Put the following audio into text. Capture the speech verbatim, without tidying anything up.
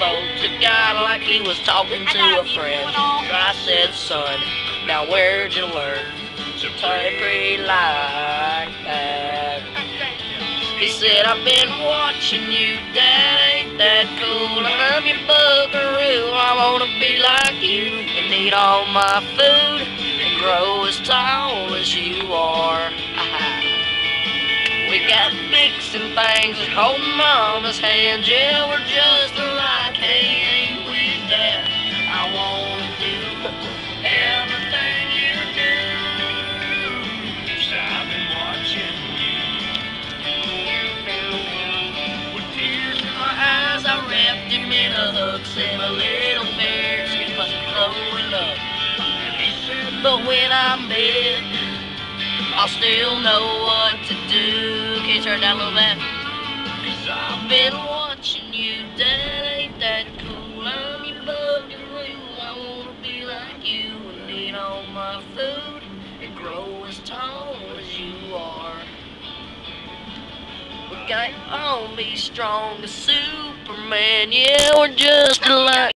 spoke to God like he was talking to a friend. I said, son, now where'd you learn to play pretty like that? He said, I've been watching you, Dad, ain't that cool? I'm your buckaroo, I wanna be like you and eat all my food and grow as tall as you are. We got fixing things and holding Mama's hand, yeah, we're just alike, hey, ain't we, Dad? I wanna do everything you do, so I've been watching you. With tears in my eyes, I wrapped him in a hug, said my little bear skin must be growing up. And he said, but when I'm dead, I'll still know what to do. Can you turn down a little bit? Cause I've been watching you, Dad, ain't that cool? I'm your buckaroo, I wanna be like you and eat all my food and grow as tall as you are. We can't all be strong as Superman, yeah, we're just alike.